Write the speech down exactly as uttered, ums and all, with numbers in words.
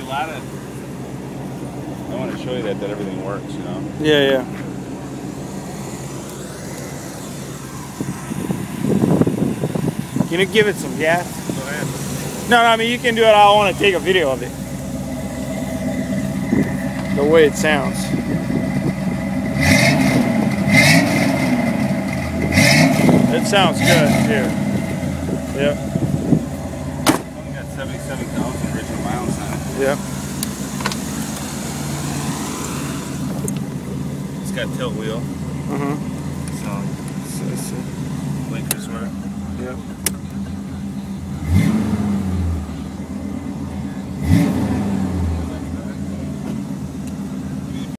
lot of. I want to show you that that everything works, you know. Yeah, yeah. Can you give it some gas? Go ahead. No, no, I mean you can do it. I want to take a video of it. The way it sounds. It sounds good too. Yep. Only got seventy-seven thousand original miles on it. Yep. It's got tilt wheel. Mm-hmm. So, so, so blinkers work. Yep.